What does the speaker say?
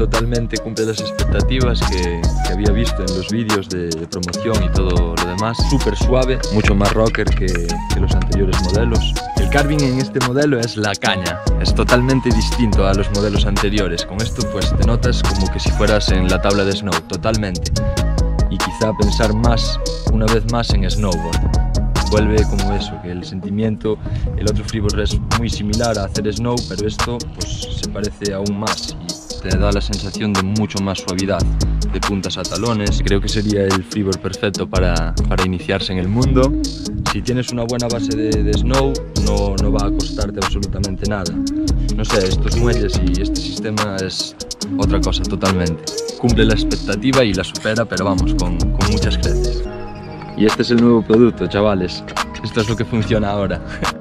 totalmente cumple las expectativas que había visto en los vídeos de promoción y todo lo demás. Súper suave, mucho más rocker que los anteriores modelos. El carving en este modelo es la caña, es totalmente distinto a los modelos anteriores. Con esto pues te notas como que si fueras en la tabla de snow, totalmente. Y quizá pensar más, una vez más, en snowboard. Vuelve como eso, que el sentimiento, el otro freeboard es muy similar a hacer snow, pero esto pues se parece aún más y te da la sensación de mucho más suavidad, de puntas a talones. Creo que sería el freeboard perfecto para iniciarse en el mundo. Si tienes una buena base de snow, no va a costarte absolutamente nada. No sé, estos muelles y este sistema es otra cosa totalmente. Cumple la expectativa y la supera, pero vamos, con muchas creces. Y este es el nuevo producto, chavales. Esto es lo que funciona ahora.